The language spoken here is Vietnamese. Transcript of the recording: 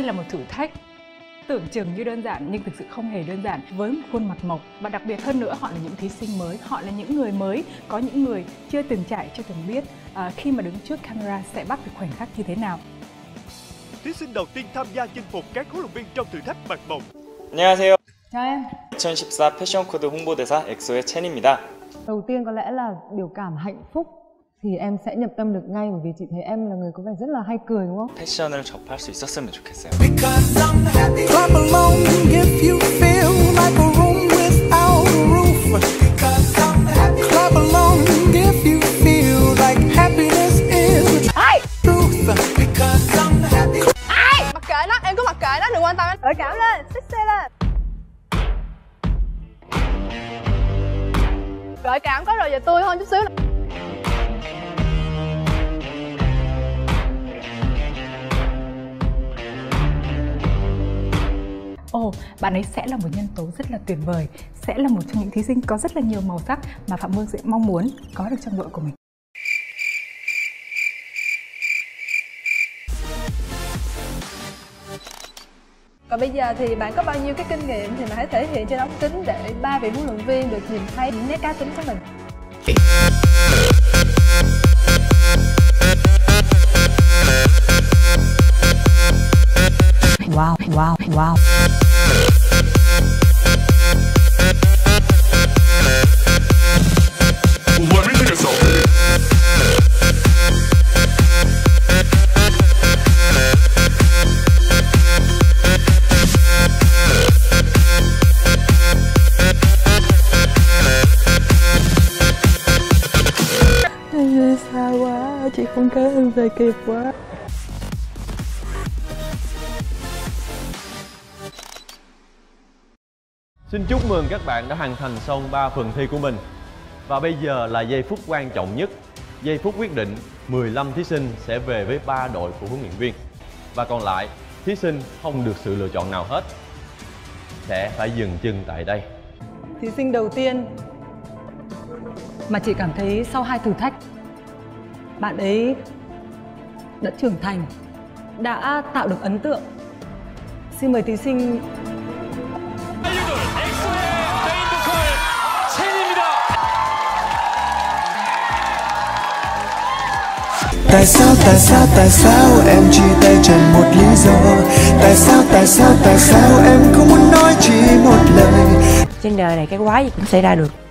là một thử thách tưởng chừng như đơn giản nhưng thực sự không hề đơn giản, với một khuôn mặt mộc. Và đặc biệt hơn nữa, họ là những thí sinh mới, họ là những người mới, có những người chưa từng trải, chưa từng biết khi mà đứng trước camera sẽ bắt được khoảnh khắc như thế nào. Thí sinh đầu tiên tham gia chinh phục các huấn luyện viên trong thử thách mặt mộc. 안녕하세요. Chào em. 2014 패션 코드 홍보대사 엑소의 첸입니다. Đầu tiên có lẽ là biểu cảm hạnh phúc thì em sẽ nhập tâm được ngay, bởi vì chị thấy em là người có vẻ rất là hay cười, đúng không? 패션을 접할 수 있었으면 좋겠어요. Clap along if you feel like a room without a roof. Clap along if you feel like happiness is the truth. Mặc kệ nó, em cứ mặc kệ nó, đừng quan tâm. Gợi cảm lên, xích xe lên. Gợi cảm có rồi, giờ tươi hơn chút xíu. Bạn ấy sẽ là một nhân tố rất là tuyệt vời, sẽ là một trong những thí sinh có rất là nhiều màu sắc mà Phạm Mương sẽ mong muốn có được trong đội của mình. Còn bây giờ thì bạn có bao nhiêu cái kinh nghiệm thì bạn hãy thể hiện trên ống kính để 3 vị huấn luyện viên được nhìn thấy những nét cá tính của mình. Wow, wow, wow. Let me take a selfie. Xa quá, chị không kéo em về kịp quá. Xin chúc mừng các bạn đã hoàn thành xong 3 phần thi của mình. Và bây giờ là giây phút quan trọng nhất, giây phút quyết định 15 thí sinh sẽ về với 3 đội của huấn luyện viên. Và còn lại, thí sinh không được sự lựa chọn nào hết, sẽ phải dừng chân tại đây. Thí sinh đầu tiên mà chị cảm thấy sau 2 thử thách, bạn ấy đã trưởng thành, đã tạo được ấn tượng. Xin mời thí sinh Tại sao em chia tay chẳng một lý do? Tại sao em không muốn nói chỉ một lời? Trên đời này cái quái gì cũng xảy ra được.